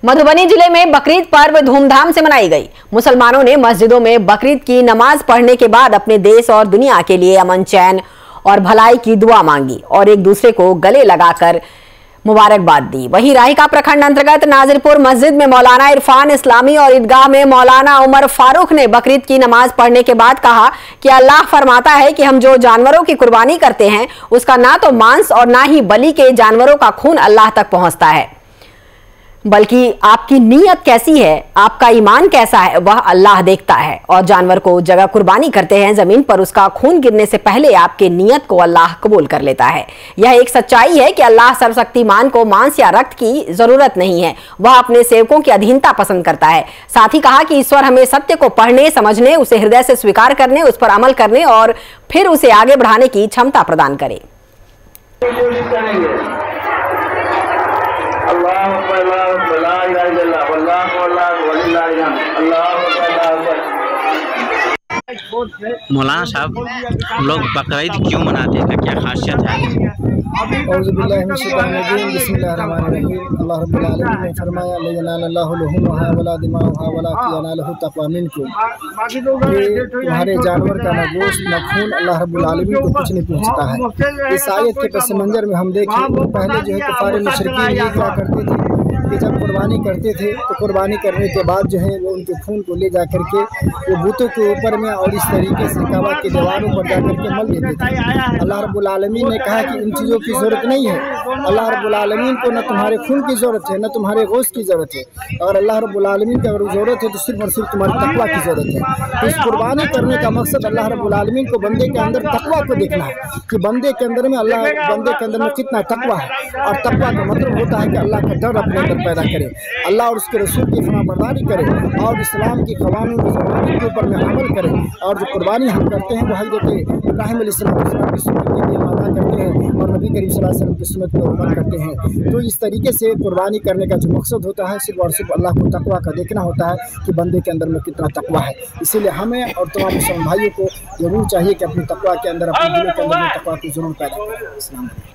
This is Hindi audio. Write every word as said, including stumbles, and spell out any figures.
मधुबनी जिले में बकरीद पर्व धूमधाम से मनाई गई। मुसलमानों ने मस्जिदों में बकरीद की नमाज पढ़ने के बाद अपने देश और दुनिया के लिए अमन, चैन और भलाई की दुआ मांगी और एक दूसरे को गले लगाकर मुबारकबाद दी। वहीं राहिका प्रखंड अंतर्गत नाजिरपुर मस्जिद में मौलाना इरफान इस्लामी और ईदगाह में मौलाना उमर फारूक ने बकरीद की नमाज पढ़ने के बाद कहा कि अल्लाह फरमाता है कि हम जो जानवरों की कुर्बानी करते हैं उसका ना तो मांस और ना ही बलि के जानवरों का खून अल्लाह तक पहुंचता है, बल्कि आपकी नीयत कैसी है, आपका ईमान कैसा है, वह अल्लाह देखता है। और जानवर को जगह कुर्बानी करते हैं जमीन पर, उसका खून गिरने से पहले आपके नीयत को अल्लाह कबूल कर लेता है। यह एक सच्चाई है कि अल्लाह सर्वशक्तिमान को मांस या रक्त की जरूरत नहीं है, वह अपने सेवकों की अधीनता पसंद करता है। साथ ही कहा कि ईश्वर हमें सत्य को पढ़ने, समझने, उसे हृदय से स्वीकार करने, उस पर अमल करने और फिर उसे आगे बढ़ाने की क्षमता प्रदान करे। मौलाना साहब, हम लोग बकरीद क्यों मनाते हैं, क्या खासियत है? अल्लाह रब्बुल आलमीन ने फरमाया तुम्हारे जानवर का न गोश्त न खून अल्लाह रब्बुल आलमीन को कुछ नहीं पहुँचता है। इस आयत के पस मंजर में हम देखें तो पहले जो है कुफार मुशरिकीन ये क्या करते थे कि जब कुर्बानी करते थे तो कुर्बानी करने के बाद जो है वो उनके खून को ले जा करके वो बूतों के ऊपर में और इस तरीके से काबा के दीवारों पर जा करके मल देते थे। अल्लाह रब्बुल आलमीन ने कहा कि इन चीज़ों की ज़रूरत नहीं है। अल्लाह रब्बुल आलमीन को न तुम्हारे खून की ज़रूरत है, न तुम्हारे गोश्त की ज़रूरत है। और अल्लाह रब्बुल आलमीन की अगर ज़रूरत है तो सिर्फ और सिर्फ तुम्हारी तकवा की ज़रूरत है। तो इस कुर्बानी करने का मकसद अल्लाह रब्बुल आलमीन को बंदे के अंदर तकवा को देखना है कि बंदे के अंदर में अल्लाह बंदे के अंदर में कितना तकवा है। और तकवा का मतलब होता है कि अल्लाह का डर अपने अंदर पैदा करे, अल्लाह और उसके रसूल की फरमाबरदारी करे और इस्लाम की कवानीन के ऊपर में अमल करे। और जो कुर्बानी हम करते हैं वो हज़रत इब्राहीम अलैहिस्सलाम की सुन्नत के अदा करते हैं और नबी करीम सल्लल्लाहु अलैहि वसल्लम की सुन्नत को अमल करते हैं। तो इस तरीके से कुर्बानी करने का जो मकसद होता है सिर्फ और सिर्फ अल्लाह को तकवा का देखना होता है कि बंदे के अंदर में कितना तकवा है। इसीलिए हमें और तमाम मुसलमान भाइयों को जरूर चाहिए कि अपनी तकवा के अंदर, अपने दिलों के अंदर में तकवा को जरूर पैदा करें।